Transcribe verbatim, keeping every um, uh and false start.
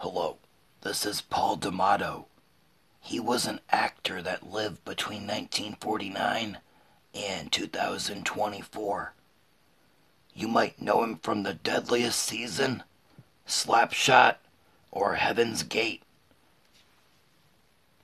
Hello, this is Paul D'Amato. He was an actor that lived between nineteen forty-nine and two thousand twenty-four. You might know him from The Deadliest Season, Slapshot, or Heaven's Gate.